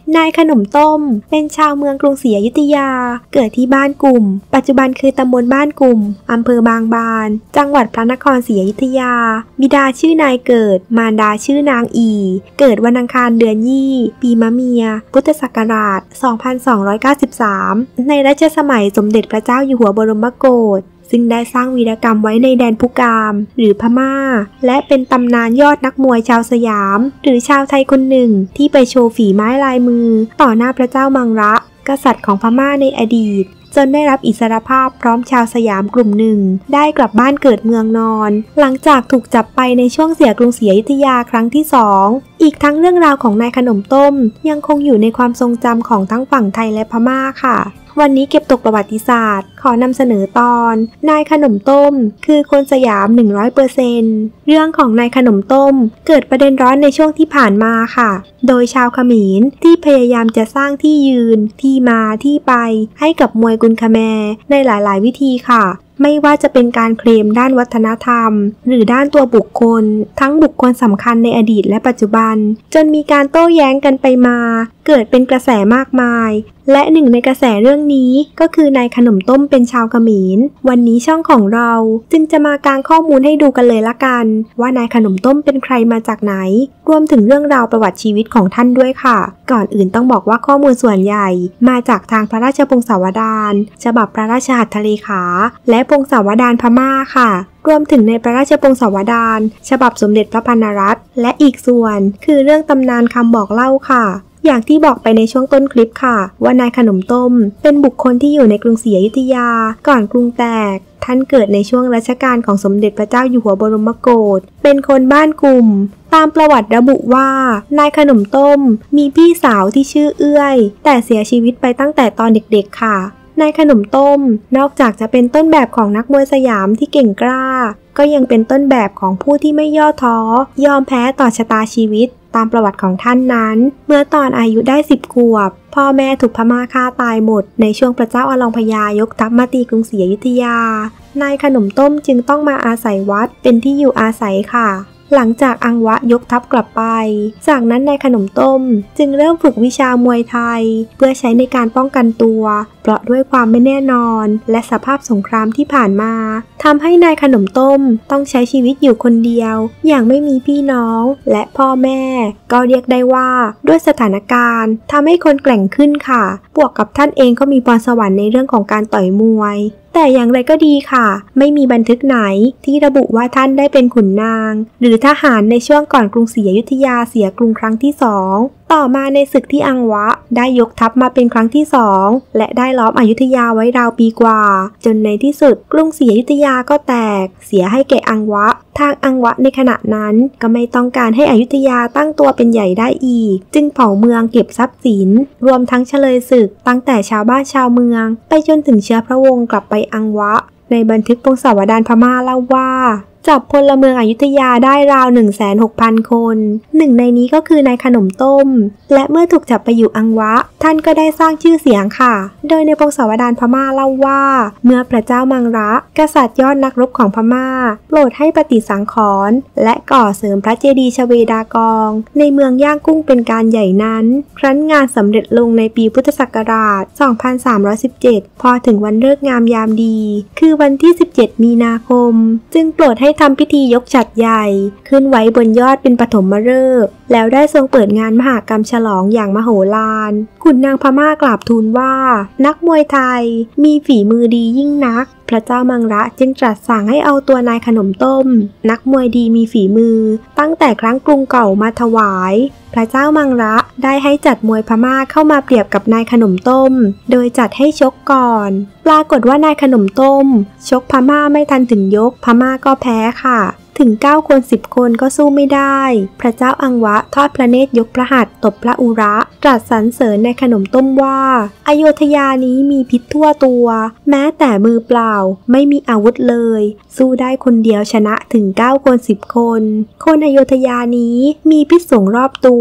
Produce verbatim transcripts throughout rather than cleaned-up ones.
นายขนมต้มเป็นชาวเมืองกรุงศรีอยุธยาเกิดที่บ้านกลุ่มปัจจุบันคือตำบลบ้านกลุ่มอำเภอบางบานจังหวัดพระนครศรีอยุธยาบิดาชื่อนายเกิดมารดาชื่อนางอีเกิดวันอังคารเดือนยี่ปีมะเมียพุทธศักราชสองพันสองร้อยเก้าสิบสามในรัชสมัยสมเด็จพระเจ้าอยู่หัวบรมโกศซึ่งได้สร้างวีรกรรมไว้ในแดนพุกามหรือพม่าและเป็นตำนานยอดนักมวยชาวสยามหรือชาวไทยคนหนึ่งที่ไปโชว์ฝีไม้ลายมือต่อหน้าพระเจ้ามังระกษัตริย์ของพม่าในอดีตจนได้รับอิสรภาพพร้อมชาวสยามกลุ่มหนึ่งได้กลับบ้านเกิดเมืองนอนหลังจากถูกจับไปในช่วงเสียกรุงศรีอยุธยาครั้งที่สองอีกทั้งเรื่องราวของนายขนมต้มยังคงอยู่ในความทรงจำของทั้งฝั่งไทยและพม่าค่ะวันนี้เก็บตกประวัติศาสตร์ขอนำเสนอตอนนายขนมต้มคือคนสยาม หนึ่งร้อยเปอร์เซ็นต์ เรื่องของนายขนมต้มเกิดประเด็นร้อนในช่วงที่ผ่านมาค่ะโดยชาวเขมรที่พยายามจะสร้างที่ยืนที่มาที่ไปให้กับมวยกุนคแมร์ในหลายๆวิธีค่ะไม่ว่าจะเป็นการเคลมด้านวัฒนธรรมหรือด้านตัวบุคคลทั้งบุคคลสำคัญในอดีตและปัจจุบันจนมีการโต้แย้งกันไปมาเกิดเป็นกระแสมากมายและหนึ่งในกระแสเรื่องนี้ก็คือนายขนมต้มเป็นชาวเขมรวันนี้ช่องของเราจึงจะมากางข้อมูลให้ดูกันเลยละกันว่านายขนมต้มเป็นใครมาจากไหนรวมถึงเรื่องราวประวัติชีวิตของท่านด้วยค่ะก่อนอื่นต้องบอกว่าข้อมูลส่วนใหญ่มาจากทางพระราชพงศาวดารฉบับพระราชหัตถเลขาและพงศาวดารพม่าค่ะรวมถึงในพระราชพงศาวดารฉบับสมเด็จพระพันนรัตน์และอีกส่วนคือเรื่องตำนานคำบอกเล่าค่ะอย่างที่บอกไปในช่วงต้นคลิปค่ะว่านายขนมต้มเป็นบุคคลที่อยู่ในกรุงศรีอยุธยาก่อนกรุงแตกท่านเกิดในช่วงรัชกาลของสมเด็จพระเจ้าอยู่หัวบรมโกศเป็นคนบ้านกลุ่มตามประวัติระบุว่านายขนมต้มมีพี่สาวที่ชื่อเอื้อยแต่เสียชีวิตไปตั้งแต่ตอนเด็กๆค่ะนายขนมต้มนอกจากจะเป็นต้นแบบของนักมวยสยามที่เก่งกล้าก็ยังเป็นต้นแบบของผู้ที่ไม่ย่อท้อยอมแพ้ต่อชะตาชีวิตตามประวัติของท่านนั้นเมื่อตอนอายุได้สิบขวบพ่อแม่ถูกพม่าฆ่าตายหมดในช่วงพระเจ้าอลองพญายกทัพมาตีกรุงศรีอยุธยานายขนมต้มจึงต้องมาอาศัยวัดเป็นที่อยู่อาศัยค่ะหลังจากอังวะยกทัพกลับไปจากนั้นนายขนมต้มจึงเริ่มฝึกวิชามวยไทยเพื่อใช้ในการป้องกันตัวเพราะด้วยความไม่แน่นอนและสภาพสงครามที่ผ่านมาทำให้นายขนมต้มต้องใช้ชีวิตอยู่คนเดียวอย่างไม่มีพี่น้องและพ่อแม่ก็เรียกได้ว่าด้วยสถานการณ์ทำให้คนแกร่งขึ้นค่ะบวกกับท่านเองก็มีพรสวรรค์ในเรื่องของการต่อยมวยแต่อย่างไรก็ดีค่ะไม่มีบันทึกไหนที่ระบุว่าท่านได้เป็นขุนนางหรือทหารในช่วงก่อนกรุงศรีอยุธยาเสียกรุงครั้งที่สองต่อมาในศึกที่อังวะได้ยกทัพมาเป็นครั้งที่สองและได้ล้อมอยุธยาไว้ราวปีกว่าจนในที่สุดกรุงศรีอยุธยาก็แตกเสียให้แก่อังวะทางอังวะในขณะนั้นก็ไม่ต้องการให้อยุธยาตั้งตัวเป็นใหญ่ได้อีกจึงเผาเมืองเก็บทรัพย์สินรวมทั้งเฉลยศึกตั้งแต่ชาวบ้านชาวเมืองไปจนถึงเชื้อพระวงศ์กลับไปอังวะในบันทึกพงศาวดารพม่าเล่าว่าจับพลเมืองอยุธยาได้ราว หนึ่งแสนหกพัน คนหนึ่งในนี้ก็คือนายขนมต้มและเมื่อถูกจับไปอยู่อังวะท่านก็ได้สร้างชื่อเสียงค่ะโดยในพงศาวดารพม่าเล่าว่าเมื่อพระเจ้ามังระกษัตริย์ยอดนักรบของพม่าโปรดให้ปฏิสังขรณ์และก่อเสริมพระเจดีย์ชเวดากองในเมืองย่างกุ้งเป็นการใหญ่นั้นครั้นงานสำเร็จลงในปีพุทธศักราช สองพันสามร้อยสิบเจ็ด พอถึงวันฤกษ์งามยามดีคือวันที่ สิบเจ็ด มีนาคมจึงโปรดให้ทำพิธียกฉัตรใหญ่ขึ้นไว้บนยอดเป็นปฐมฤกษ์แล้วได้ทรงเปิดงานมหกรรมฉลองอย่างมโหฬารขุนนางพม่ากราบทูลว่านักมวยไทยมีฝีมือดียิ่งนักพระเจ้ามังระจึงตรัสสั่งให้เอาตัวนายขนมต้มนักมวยดีมีฝีมือตั้งแต่ครั้งกรุงเก่ามาถวายพระเจ้ามังระได้ให้จัดมวยพม่าเข้ามาเปรียบกับนายขนมต้มโดยจัดให้ชกก่อนปรากฏว่านายขนมต้มชกพม่าไม่ทันถึงยกพม่าก็แพ้ค่ะถึงเก้าคนสิบคนก็สู้ไม่ได้พระเจ้าอังวะทอดพระเนตรยกพระหัตถ์ตบพระอุระตรัสสรรเสริญในขนมต้มว่าอโยธยานี้มีพิษทั่วตัวแม้แต่มือเปล่าไม่มีอาวุธเลยสู้ได้คนเดียวชนะถึงเก้าคนสิบคนคนอโยธยานี้มีพิษสงรอบตัว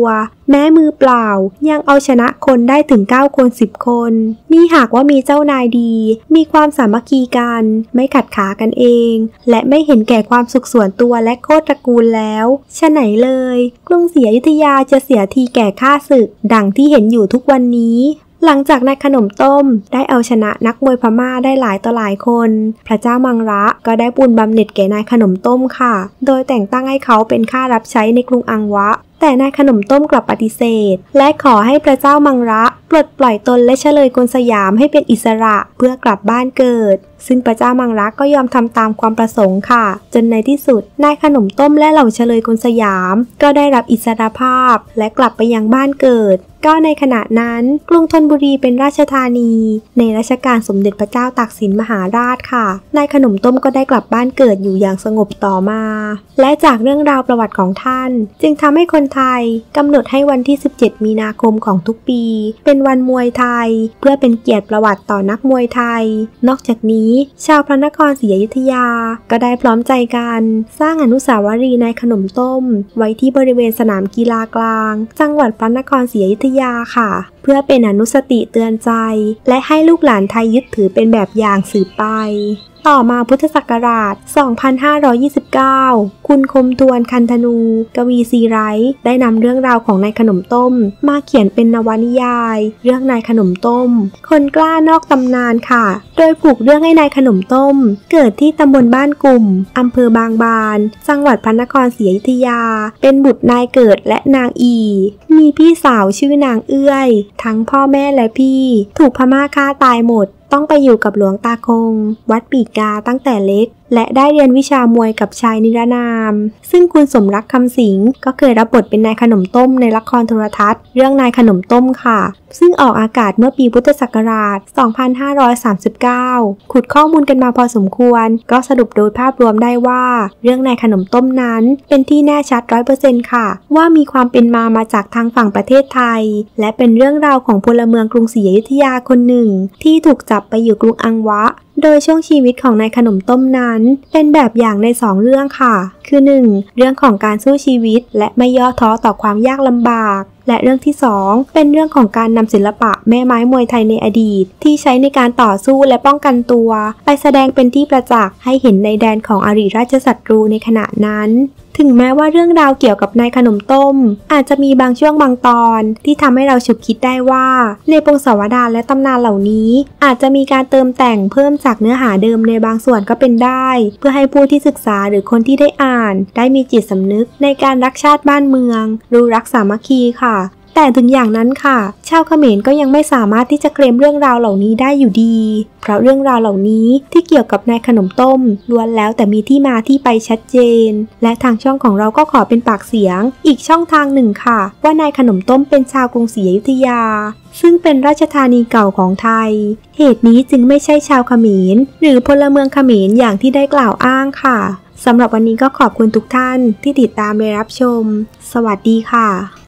แม้มือเปล่ายังเอาชนะคนได้ถึงเก้าคนสิบคนนี่หากว่ามีเจ้านายดีมีความสามัคคีกันไม่ขัดขากันเองและไม่เห็นแก่ความสุขส่วนตัวและโคตรตระกูลแล้วฉะไหนเลยกรุงศรีอยุธยาจะเสียทีแก่ข้าศึกดังที่เห็นอยู่ทุกวันนี้หลังจากนายขนมต้มได้เอาชนะนักมวยพม่าได้หลายต่อหลายคนพระเจ้ามังระก็ได้บุญบำเหน็จแก่นายขนมต้มค่ะโดยแต่งตั้งให้เขาเป็นข้ารับใช้ในกรุงอังวะแต่นายขนมต้มกลับปฏิเสธและขอให้พระเจ้ามังระปลดปล่อยตนและเฉลยกลสยามให้เป็นอิสระเพื่อกลับบ้านเกิดซึ่งพระเจ้ามังระก็ยอมทำตามความประสงค์ค่ะจนในที่สุดนายขนมต้มและเหล่าเฉลยกลสยามก็ได้รับอิสรภาพและกลับไปยังบ้านเกิดก็ในขณะนั้นกรุงธนบุรีเป็นราชธานีในรัชกาลสมเด็จพระเจ้าตากสินมหาราชค่ะนายขนมต้มก็ได้กลับบ้านเกิดอยู่อย่างสงบต่อมาและจากเรื่องราวประวัติของท่านจึงทำให้คนไทยกำหนดให้วันที่สิบเจ็ดมีนาคมของทุกปีเป็นวันมวยไทยเพื่อเป็นเกียรติประวัติต่อนักมวยไทยนอกจากนี้ชาวพระนครศรีอยุธยาก็ได้พร้อมใจกันสร้างอนุสาวรีย์นายขนมต้มไว้ที่บริเวณสนามกีฬากลางจังหวัดพระนครศรีอยุธยาค่ะเพื่อเป็นอนุสติเตือนใจและให้ลูกหลานไทยยึดถือเป็นแบบอย่างสืบไปต่อมาพุทธศักราช สองพันห้าร้อยยี่สิบเก้า คุณคมทวนคันธนูกวีซีไรท์ได้นำเรื่องราวของนายขนมต้มมาเขียนเป็นนวนิยายเรื่องนายขนมต้มคนกล้านอกตำนานค่ะโดยผูกเรื่องให้นายขนมต้มเกิดที่ตำบลบ้านกลุ่มอำเภอบางบานจังหวัดพระนครศรีอยุธยาเป็นบุตรนายเกิดและนางอีมีพี่สาวชื่อนางเอื้อยทั้งพ่อแม่และพี่ถูกพม่าฆ่าตายหมดต้องไปอยู่กับหลวงตาคงวัดปีกาตั้งแต่เล็กและได้เรียนวิชามวยกับชายนิรนามซึ่งคุณสมรักคำสิงก็เคยรับบทเป็นนายขนมต้มในละครโทรทัศน์เรื่องนายขนมต้มค่ะซึ่งออกอากาศเมื่อปีพุทธศักราช สองพันห้าร้อยสามสิบเก้า ขุดข้อมูลกันมาพอสมควรก็สรุปโดยภาพรวมได้ว่าเรื่องนายขนมต้มนั้นเป็นที่แน่ชัด ร้อยเปอร์เซ็นต์ ค่ะว่ามีความเป็นมามาจากทางฝั่งประเทศไทยและเป็นเรื่องราวของพลเมืองกรุงศรีอยุธยาคนหนึ่งที่ถูกจับไปอยู่กรุงอังวะโดยช่วงชีวิตของนายขนมต้มนั้นเป็นแบบอย่างในสองเรื่องค่ะคือหนึ่งเรื่องของการสู้ชีวิตและไม่ย่อท้อต่อความยากลำบากและเรื่องที่สองเป็นเรื่องของการนำศิลปะแม่ไม้มวยไทยในอดีตที่ใช้ในการต่อสู้และป้องกันตัวไปแสดงเป็นที่ประจักษ์ให้เห็นในแดนของอริราชศัตรูในขณะนั้นถึงแม้ว่าเรื่องราวเกี่ยวกับนายขนมต้มอาจจะมีบางช่วงบางตอนที่ทำให้เราฉุกคิดได้ว่าในพงศาวดารและตำนานเหล่านี้อาจจะมีการเติมแต่งเพิ่มจากเนื้อหาเดิมในบางส่วนก็เป็นได้เพื่อให้ผู้ที่ศึกษาหรือคนที่ได้อ่านได้มีจิตสำนึกในการรักชาติบ้านเมืองรู้รักสามัคคีค่ะแต่ถึงอย่างนั้นค่ะชาวเขมรก็ยังไม่สามารถที่จะเคลมเรื่องราวเหล่านี้ได้อยู่ดีเพราะเรื่องราวเหล่านี้ที่เกี่ยวกับนายขนมต้มล้วนแล้วแต่มีที่มาที่ไปชัดเจนและทางช่องของเราก็ขอเป็นปากเสียงอีกช่องทางหนึ่งค่ะว่านายขนมต้มเป็นชาวกรุงศรีอยุธยาซึ่งเป็นราชธานีเก่าของไทยเหตุนี้จึงไม่ใช่ชาวเขมรหรือพลเมืองเขมรอย่างที่ได้กล่าวอ้างค่ะสำหรับวันนี้ก็ขอบคุณทุกท่านที่ติดตามและรับชมสวัสดีค่ะ